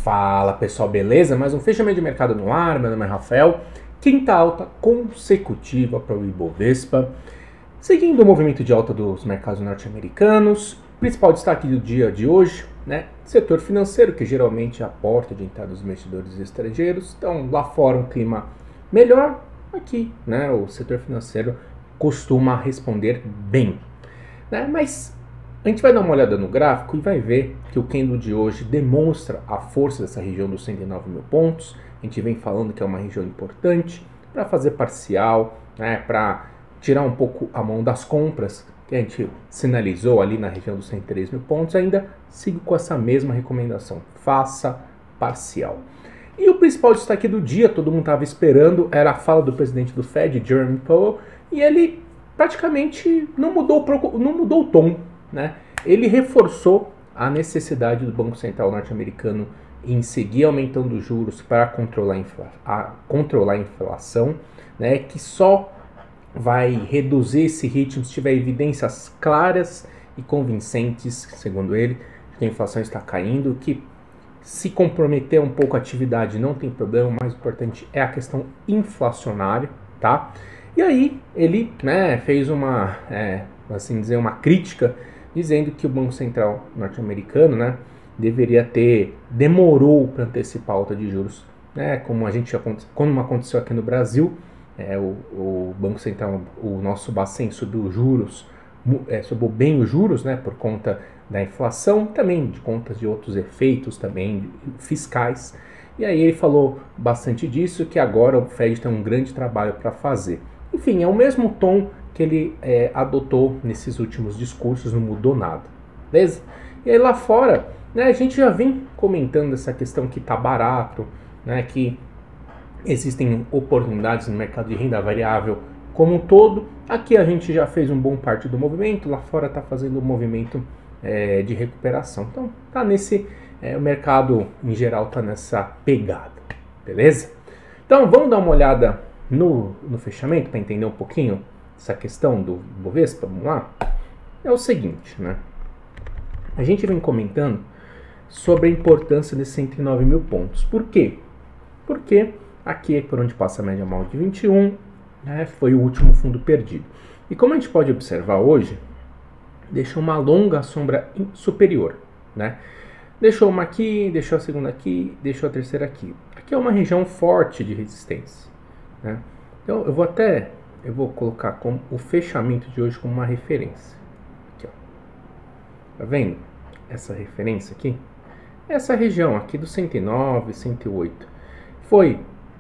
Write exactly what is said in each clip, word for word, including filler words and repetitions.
Fala pessoal, beleza? Mais um fechamento de mercado no ar, meu nome é Rafael. Quinta alta consecutiva para o Ibovespa, seguindo o movimento de alta dos mercados norte-americanos. Principal destaque do dia de hoje, né? Setor financeiro, que geralmente é a porta de entrada dos investidores estrangeiros. Então lá fora um clima melhor, aqui, né? O setor financeiro costuma responder bem, né? Mas a gente vai dar uma olhada no gráfico e vai ver que o candle de hoje demonstra a força dessa região dos cento e nove mil pontos. A gente vem falando que é uma região importante para fazer parcial, né, para tirar um pouco a mão das compras que a gente sinalizou ali na região dos cento e três mil pontos. Ainda sigo com essa mesma recomendação, faça parcial. E o principal destaque do dia, todo mundo estava esperando, era a fala do presidente do Fed, Jerome Powell, e ele praticamente não mudou, não mudou o tom. Né? Ele reforçou a necessidade do Banco Central norte-americano em seguir aumentando os juros para controlar a, infla, a, controlar a inflação, né? Que só vai reduzir esse ritmo se tiver evidências claras e convincentes, segundo ele, que a inflação está caindo, que se comprometer um pouco a atividade não tem problema, o mais importante é a questão inflacionária, tá? E aí ele, né, fez uma, é, assim dizer, uma crítica, dizendo que o Banco Central norte-americano, né, deveria ter, demorou para antecipar a alta de juros, né, como a gente já, como aconteceu aqui no Brasil, é, o, o Banco Central, o nosso Bacen subiu os juros, é, subiu bem os juros, né, por conta da inflação, também de conta de outros efeitos também fiscais, e aí ele falou bastante disso, que agora o Fed tem um grande trabalho para fazer. Enfim, é o mesmo tom que ele é, adotou nesses últimos discursos, não mudou nada, beleza? E aí lá fora, né, a gente já vem comentando essa questão que tá barato, né, que existem oportunidades no mercado de renda variável como um todo. Aqui a gente já fez um bom parte do movimento, lá fora tá fazendo um movimento é, de recuperação. Então tá nesse, é, o mercado em geral tá nessa pegada, beleza? Então vamos dar uma olhada no, no fechamento para entender um pouquinho essa questão do Bovespa, vamos lá? É o seguinte, né? A gente vem comentando sobre a importância desses cento e nove mil pontos. Por quê? Porque aqui é por onde passa a média móvel de vinte e um, né? Foi o último fundo perdido. E como a gente pode observar hoje, deixou uma longa sombra superior, né? Deixou uma aqui, deixou a segunda aqui, deixou a terceira aqui. Aqui é uma região forte de resistência, né? Então eu vou até... Eu vou colocar como o fechamento de hoje como uma referência. Aqui, ó. Tá vendo? Essa referência aqui. Essa região aqui do cento e nove, cento e oito. Foi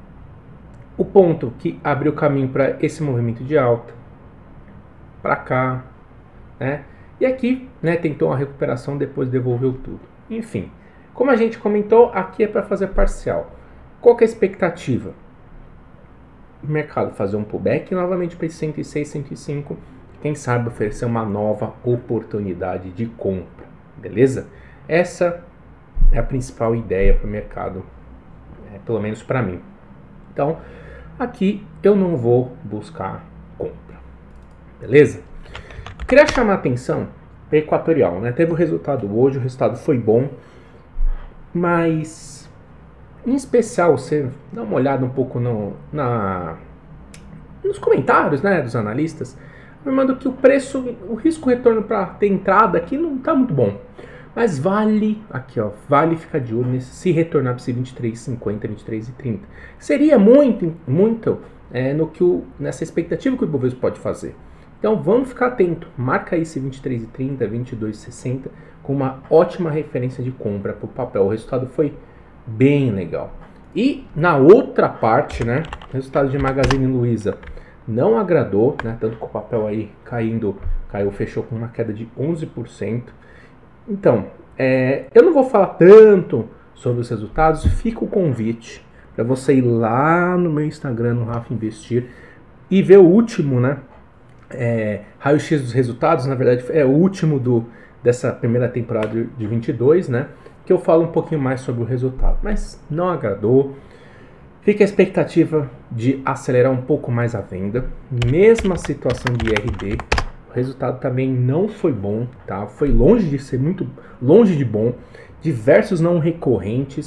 o ponto que abriu caminho para esse movimento de alta. Para cá. Né? E aqui, né, tentou uma recuperação, depois devolveu tudo. Enfim, como a gente comentou, aqui é para fazer parcial. Qual que é a expectativa? O mercado fazer um pullback novamente para cento e seis, cento e cinco, quem sabe oferecer uma nova oportunidade de compra, beleza? Essa é a principal ideia para o mercado, é, pelo menos para mim. Então, aqui eu não vou buscar compra, beleza? Queria chamar a atenção para Equatorial, né? Teve o resultado hoje, o resultado foi bom, mas... Em especial, você dá uma olhada um pouco no, na, nos comentários, né, dos analistas, afirmando que o preço, o risco-retorno para ter entrada aqui não está muito bom. Mas vale, aqui ó, vale ficar de olho nesse, se retornar para esse vinte e três e cinquenta, vinte e três e trinta. Seria muito, muito é, no que o, nessa expectativa que o Ibovespa pode fazer. Então vamos ficar atento, marca aí esse vinte e três e trinta, vinte e dois e sessenta com uma ótima referência de compra para o papel. O resultado foi bem legal. E na outra parte, né, o resultado de Magazine Luiza não agradou, né, tanto que o papel aí caindo, caiu, fechou com uma queda de onze por cento. Então, é, eu não vou falar tanto sobre os resultados, fica o convite para você ir lá no meu Instagram, no Rafa Investir, e ver o último, né, é, raio-x dos resultados. Na verdade é o último do, dessa primeira temporada de vinte e dois, né, que eu falo um pouquinho mais sobre o resultado, mas não agradou. Fica a expectativa de acelerar um pouco mais a venda. Mesma situação de I R D, o resultado também não foi bom, tá? Foi longe de ser muito longe de bom. Diversos não recorrentes,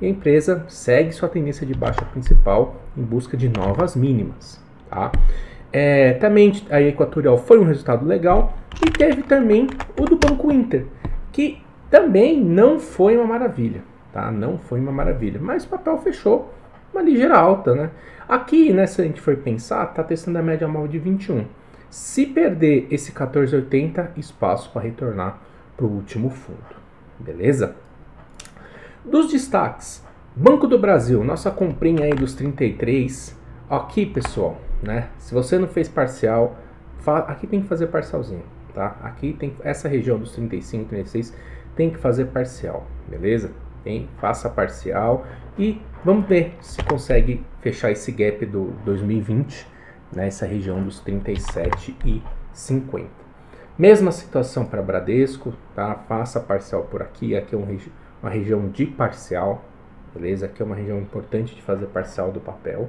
e a empresa segue sua tendência de baixa principal em busca de novas mínimas. Tá? É, também a Equatorial foi um resultado legal e teve também o do Banco Inter, que também não foi uma maravilha, tá? Não foi uma maravilha, mas o papel fechou uma ligeira alta, né? Aqui, né, se a gente for pensar, tá testando a média móvel de vinte e um. Se perder esse quatorze oitenta, espaço para retornar para o último fundo, beleza? Dos destaques, Banco do Brasil, nossa comprinha aí dos trinta e três. Aqui, pessoal, né? Se você não fez parcial, aqui tem que fazer parcialzinho, tá? Aqui tem essa região dos trinta e cinco, trinta e seis tem que fazer parcial, beleza? Tem, faça parcial e vamos ver se consegue fechar esse gap do dois mil e vinte nessa região dos trinta e sete e cinquenta. Mesma situação para Bradesco, tá? Faça parcial por aqui, aqui é um regi uma região de parcial, beleza? Aqui é uma região importante de fazer parcial do papel.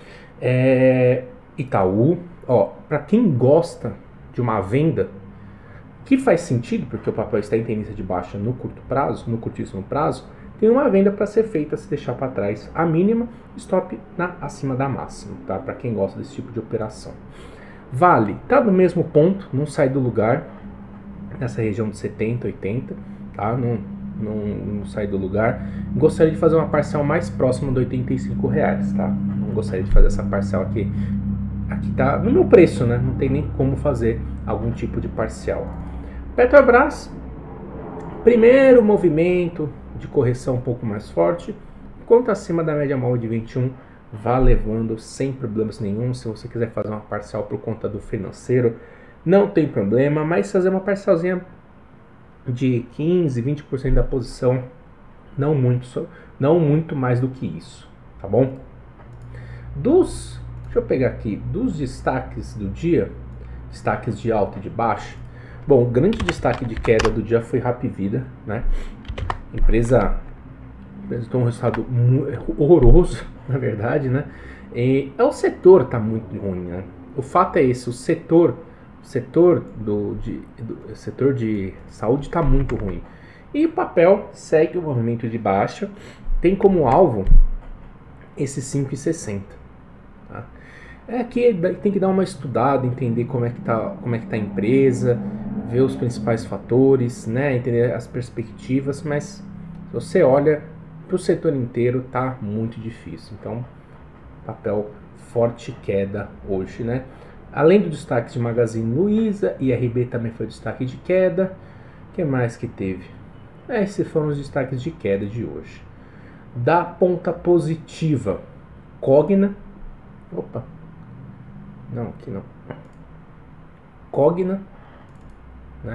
É, Itaú, ó, para quem gosta de uma venda que faz sentido, porque o papel está em tendência de baixa no curto prazo, no curtíssimo prazo, tem uma venda para ser feita se deixar para trás a mínima, stop na acima da máxima, tá? Para quem gosta desse tipo de operação. Vale, tá no mesmo ponto, não sai do lugar, nessa região de setenta, oitenta, tá? Não, não, não sai do lugar. Gostaria de fazer uma parcial mais próxima de oitenta e cinco reais, tá? Não gostaria de fazer essa parcial aqui. Aqui tá no meu preço, né? Não tem nem como fazer algum tipo de parcial. Petrobras, primeiro movimento de correção um pouco mais forte, enquanto acima da média móvel de vinte e um, vá levando sem problemas nenhum. Se você quiser fazer uma parcial por conta do financeiro, não tem problema, mas fazer uma parcialzinha de quinze, vinte por cento da posição, não muito, não muito mais do que isso, tá bom? Dos, deixa eu pegar aqui, dos destaques do dia, destaques de alta e de baixa. Bom, o grande destaque de queda do dia foi Hapvida, né? A empresa apresentou um resultado horroroso, na verdade, né? E é o setor tá muito ruim, né? O fato é esse, o setor, o setor do, de, do setor de saúde está muito ruim. E o papel segue o movimento de baixa, tem como alvo esse cinco e sessenta, tá? É aqui tem que dar uma estudada, entender como é que tá, como é que tá a empresa, ver os principais fatores, né, entender as perspectivas, mas se você olha para o setor inteiro, tá muito difícil. Então, papel forte queda hoje, né? Além do destaque de Magazine Luiza, I R B também foi destaque de queda. O que mais que teve? Esses foram os destaques de queda de hoje. Da ponta positiva, Cogna, opa, não, aqui não, Cogna, né?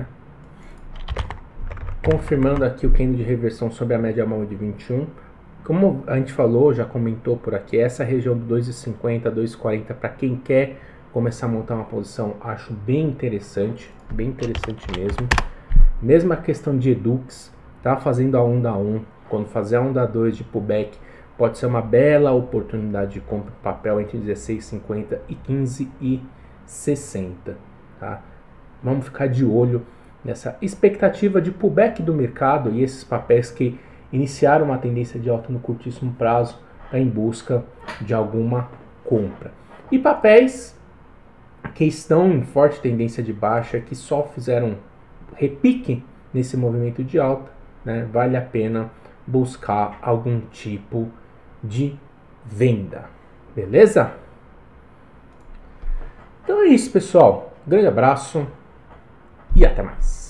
Confirmando aqui o candle de reversão sobre a média móvel de vinte e um. Como a gente falou, já comentou por aqui, essa região do dois e cinquenta, dois e quarenta, para quem quer começar a montar uma posição, acho bem interessante, bem interessante mesmo. Mesma questão de Edux, tá fazendo a onda um, quando fazer a onda dois de pullback, pode ser uma bela oportunidade de compra de papel entre dezesseis e cinquenta e quinze e sessenta, tá? Vamos ficar de olho nessa expectativa de pullback do mercado e esses papéis que iniciaram uma tendência de alta no curtíssimo prazo tá em busca de alguma compra. E papéis que estão em forte tendência de baixa, que só fizeram repique nesse movimento de alta, né, vale a pena buscar algum tipo de venda, beleza? Então é isso, pessoal. Grande abraço e até mais.